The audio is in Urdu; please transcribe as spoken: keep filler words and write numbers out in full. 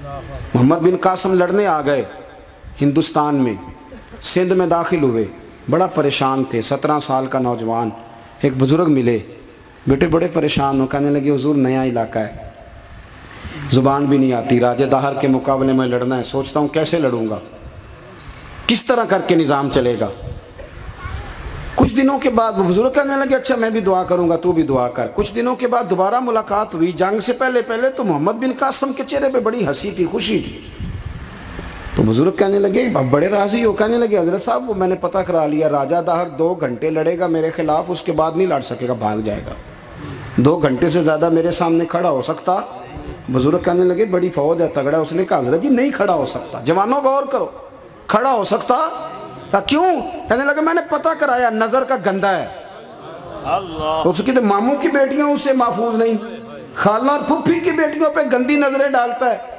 محمد بن قاسم لڑنے آ گئے ہندوستان میں، سندھ میں داخل ہوئے، بڑا پریشان تھے، سترہ سال کا نوجوان۔ ایک بزرگ ملے، بیٹے بڑے پریشان ہو، کہنے لگے حضور نیا علاقہ ہے، زبان بھی نہیں آتی، راجہ داہر کے مقابلے میں لڑنا ہے، سوچتا ہوں کیسے لڑوں گا، کس طرح کر کے نظام چلے گا۔ کچھ دنوں کے بعد وہ بزرگ کہنے لگے اچھا میں بھی دعا کروں گا، تو بھی دعا کر۔ کچھ دنوں کے بعد دوبارہ ملاقات ہوئی، جنگ سے پہلے پہلے تو محمد بن قاسم کے چہرے پہ بڑی ہنسی تھی، خوشی تھی۔ تو بزرگ کہنے لگے اب بڑے راضی ہو، کہنے لگے حضرت صاحب وہ میں نے پتہ کرا لیا، راجہ داہر دو گھنٹے لڑے گا میرے خلاف، اس کے بعد نہیں لڑ سکے گا، بھاگ جائے گا، دو گھنٹے سے زیادہ میرے سامنے کھڑا ہو سکتا؟ بزرگ کہنے لگے بڑی فوج ہے، تگڑا۔ اس نے کہا حضرت جی نہیں کھڑا ہو سکتا، جوانوں غور کرو، کھڑا ہو سکتا؟ کہا کیوں؟ کہنے لگے میں نے پتہ کرایا، نظر کا گندہ ہے، اس کی تو ماموں کی بیٹیاں اس سے محفوظ نہیں، خالہ اور پھپھی کی بیٹیوں پہ گندی نظریں ڈالتا ہے،